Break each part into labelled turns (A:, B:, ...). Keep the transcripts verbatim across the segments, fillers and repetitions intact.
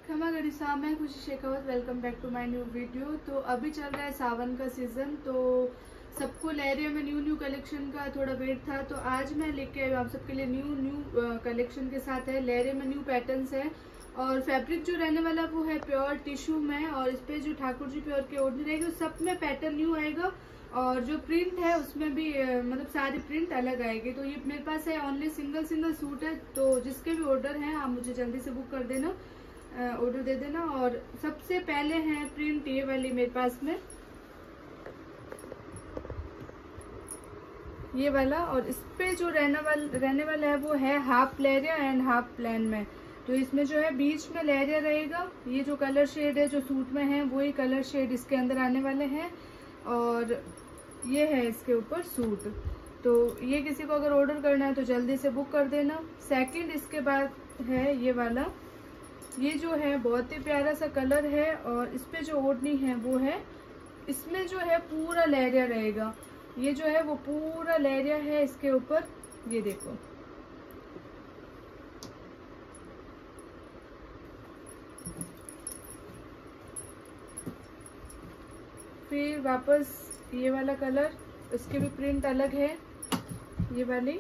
A: खमा गड़ी साहब, मैं Khushi Shekhawat. Welcome back to my new video. तो अभी चल रहा है सावन का सीजन, तो सबको लहरिया में न्यू न्यू कलेक्शन का थोड़ा वेट था। तो आज मैं लेके आई हूँ आप सबके लिए न्यू न्यू कलेक्शन के साथ है। लहरिया में न्यू पैटर्न्स है और फैब्रिक जो रहने वाला वो है प्योर टिश्यू में। और इस पे जो ठाकुर जी प्योर की ओढ़नी रहेगी सब में पैटर्न न्यू आएगा और जो प्रिंट है उसमें भी मतलब सारी प्रिंट अलग आएगी। तो ये मेरे पास है ओनली सिंगल सिंगल सूट है, तो जिसके भी ऑर्डर हैं आप मुझे जल्दी से बुक कर देना, ऑर्डर दे देना। और सबसे पहले है प्रिंट ये वाली मेरे पास में, ये वाला। और इस पे जो रहने वाला रहने वाला है वो है half leheriya and half plain में। तो इसमें जो है बीच में लहरिया रहेगा। ये जो कलर शेड है जो सूट में है वही कलर शेड इसके अंदर आने वाले हैं और ये है इसके ऊपर सूट। तो ये किसी को अगर ऑर्डर करना है तो जल्दी से बुक कर देना। सेकंड इसके बाद है ये वाला, ये जो है बहुत ही प्यारा सा कलर है और इस पे जो ओढ़नी है वो है, इसमें जो है पूरा लहरिया रहेगा। ये जो है वो पूरा लहरिया है इसके ऊपर, ये देखो। फिर वापस ये वाला कलर, इसके भी प्रिंट अलग है ये वाली।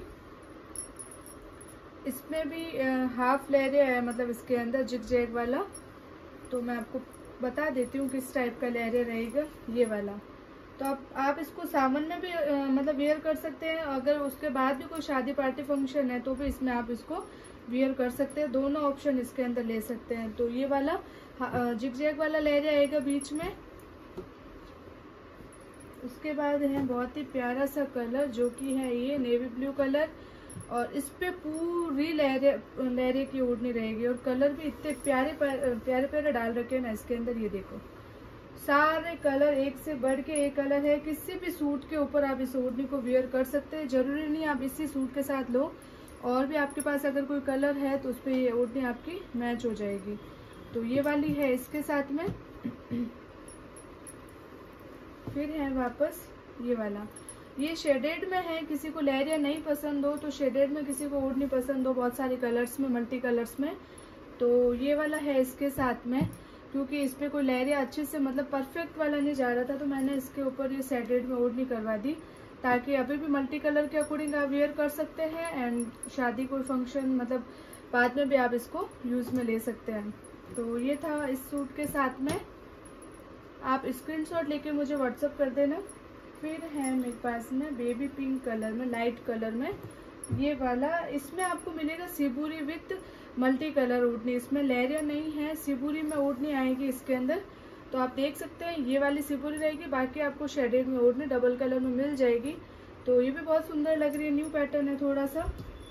A: इसमें भी हाफ लहरिया है, मतलब इसके अंदर जिग जैग वाला। तो मैं आपको बता देती हूँ किस टाइप का लहरिया रहेगा ये वाला। तो आप आप इसको सावन में भी आ, मतलब वेयर कर सकते हैं। अगर उसके बाद भी कोई शादी पार्टी फंक्शन है तो भी इसमें आप इसको वेयर कर सकते हैं। दोनों ऑप्शन इसके अंदर ले सकते हैं। तो ये वाला जिग जैग वाला लहरिया आएगा बीच में। उसके बाद है बहुत ही प्यारा सा कलर जो कि है ये नेवी ब्लू कलर और इस पे पूरी लहरे लहरे की ओढ़नी रहेगी। और कलर भी इतने प्यारे प्यारे प्यारे डाल रखे हैं ना इसके अंदर, ये देखो। सारे कलर एक से बढ़ के एक कलर है। किसी भी सूट के ऊपर आप इस ओढ़नी को वेयर कर सकते हैं। जरूरी नहीं आप इसी सूट के साथ लो, और भी आपके पास अगर कोई कलर है तो उस पर ये ओढ़नी आपकी मैच हो जाएगी। तो ये वाली है इसके साथ में। फिर है वापस ये वाला, ये शेडेड में है। किसी को लहरिया नहीं पसंद हो तो शेडेड में, किसी को ओढ़नी पसंद हो बहुत सारे कलर्स में, मल्टी कलर्स में, तो ये वाला है इसके साथ में। क्योंकि इस पे कोई लहरिया अच्छे से मतलब परफेक्ट वाला नहीं जा रहा था तो मैंने इसके ऊपर ये शेडेड में ओढ़नी करवा दी, ताकि अभी भी मल्टी कलर के अकॉर्डिंग आप वेयर कर सकते हैं एंड शादी कोई फंक्शन मतलब बाद में भी आप इसको यूज में ले सकते हैं। तो ये था इस सूट के साथ में। आप स्क्रीनशॉट लेके मुझे व्हाट्सअप कर देना। फिर है मेरे पास में बेबी पिंक कलर में, लाइट कलर में, ये वाला। इसमें आपको मिलेगा सिबूरी विथ मल्टी कलर ओढ़नी। इसमें लहरिया नहीं है, सिबूरी में ओढ़नी आएगी इसके अंदर। तो आप देख सकते हैं ये वाली सिबूरी रहेगी, बाकी आपको शेडेड में ओढ़नी डबल कलर में मिल जाएगी। तो ये भी बहुत सुंदर लग रही है, न्यू पैटर्न है थोड़ा सा।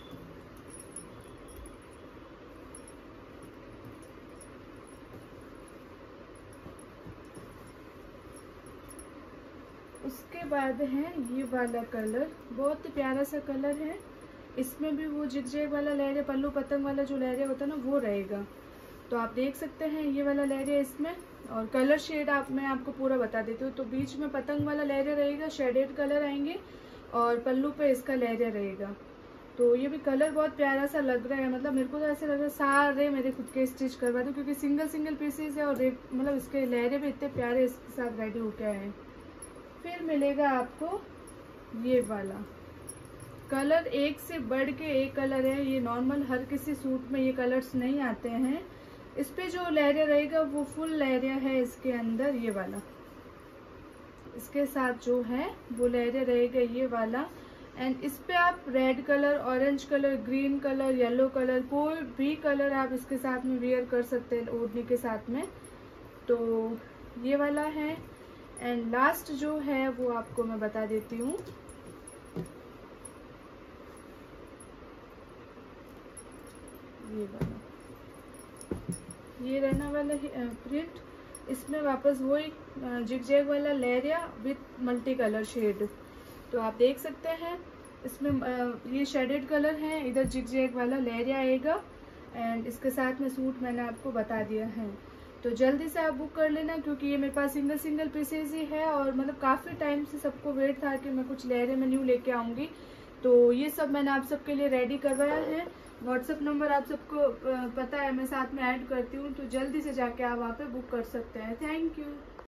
A: उसके बाद है ये वाला कलर, बहुत ही प्यारा सा कलर है। इसमें भी वो जिगजैग वाला लहरिया, पल्लू पतंग वाला जो लहरिया होता है ना वो रहेगा। तो आप देख सकते हैं ये वाला लहरिया इसमें। और कलर शेड आप मैं आपको पूरा बता देती हूँ। तो बीच में पतंग वाला लहरिया रहेगा, शेडेड कलर आएंगे और पल्लू पे इसका लहरिया रहेगा। तो ये भी कलर बहुत प्यारा सा लग रहा है, मतलब मेरे को तो ऐसे लग रहा है सारे मेरे खुद के स्टिच करवा दूँ, क्योंकि सिंगल सिंगल पीसेज है और मतलब इसके लहरे भी इतने प्यारे इसके साथ रेडी होके आए हैं। फिर मिलेगा आपको ये वाला कलर, एक से बढ़ के एक कलर है। ये नॉर्मल हर किसी सूट में ये कलर्स नहीं आते हैं। इस पे जो लहरिया रहेगा वो फुल लहरिया है इसके अंदर, ये वाला। इसके साथ जो है वो लहरिया रहेगा ये वाला। एंड इस पे आप red colour, orange colour, green colour, yellow colour, कोई भी कलर आप इसके साथ में वेयर कर सकते हैं ओढ़नी के साथ में। तो ये वाला है। एंड लास्ट जो है वो आपको मैं बता देती हूँ, ये वाला, ये रहने वाला प्रिंट। इसमें वापस वही जिगजैग वाला leheriya with multi colour shade. तो आप देख सकते हैं इसमें ये शेडेड कलर है, इधर जिगजैग वाला लहरिया आएगा एंड इसके साथ में सूट मैंने आपको बता दिया है। तो जल्दी से आप बुक कर लेना, क्योंकि ये मेरे पास सिंगल सिंगल पीसेज ही है और मतलब काफ़ी टाइम से सबको वेट था कि मैं कुछ लहरे में न्यू लेके आऊँगी। तो ये सब मैंने आप सबके लिए रेडी करवाया है। व्हाट्सएप नंबर आप सबको पता है, मैं साथ में ऐड करती हूँ, तो जल्दी से जाके आप वहाँ पे बुक कर सकते हैं। Thank you.